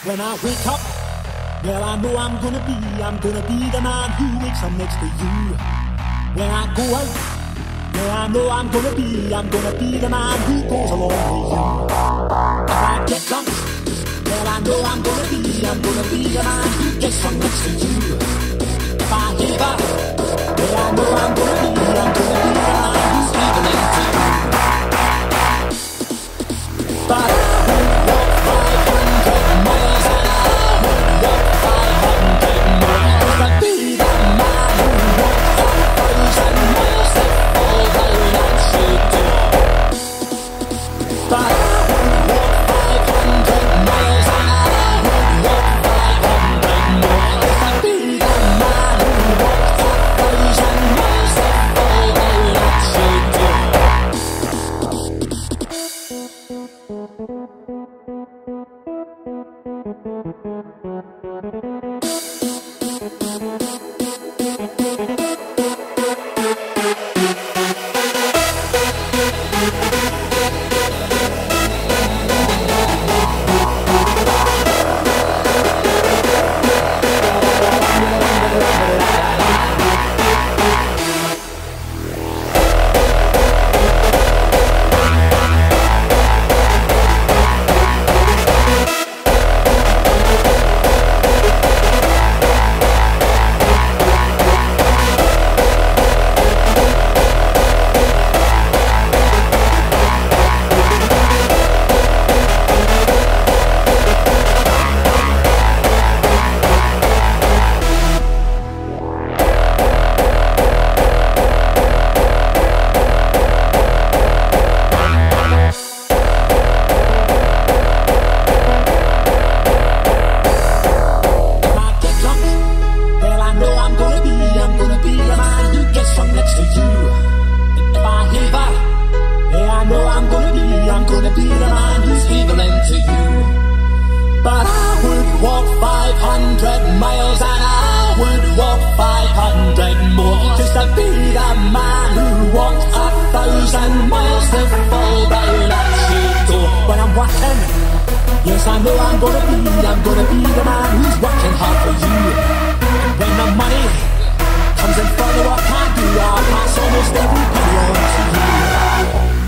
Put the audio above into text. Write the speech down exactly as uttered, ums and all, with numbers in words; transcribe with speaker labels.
Speaker 1: When I wake up, well, I know I'm gonna be, I'm gonna be the man who wakes up next to you. When I go out, well, I know I'm gonna be, I'm gonna be the man who goes along with you. If I get drunk, well, I know I'm gonna be, I'm gonna be the man who gets up next to you. If I give up, well, I know I'm gonna be, I'm gonna be the man who's leaving it to you. But I won't walk five hundred miles and I won't walk five hundred miles to be the man who walks a thousand miles if all that should do. But I won't walk five hundred miles and I won't walk five hundred miles to be the man who walks a thousand miles if all that should do. Yes, I know I'm gonna be, I'm gonna be the man who's working hard for you. And when the money comes in front of what I can do, I'll pass almost every penny on to you.